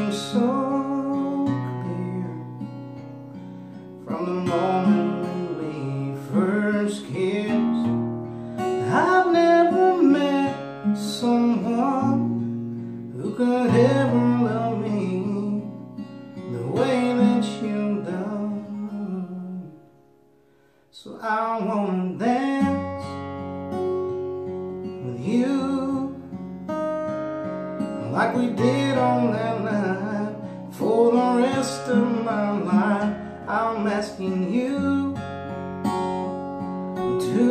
seems so clear from the moment when we first kissed. I've never met someone who could ever love me the way that you've done. So I wanna dance with you like we did on that night. For the rest of my life, I'm asking you to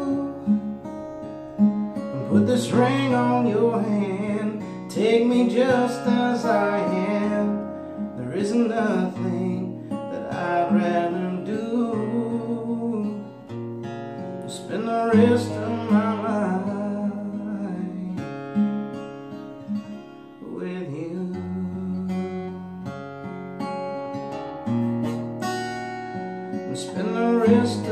put this ring on your hand. Take me just as I am. There isn't nothing that I'd rather do. Spend the rest of my life with you. Spend the rest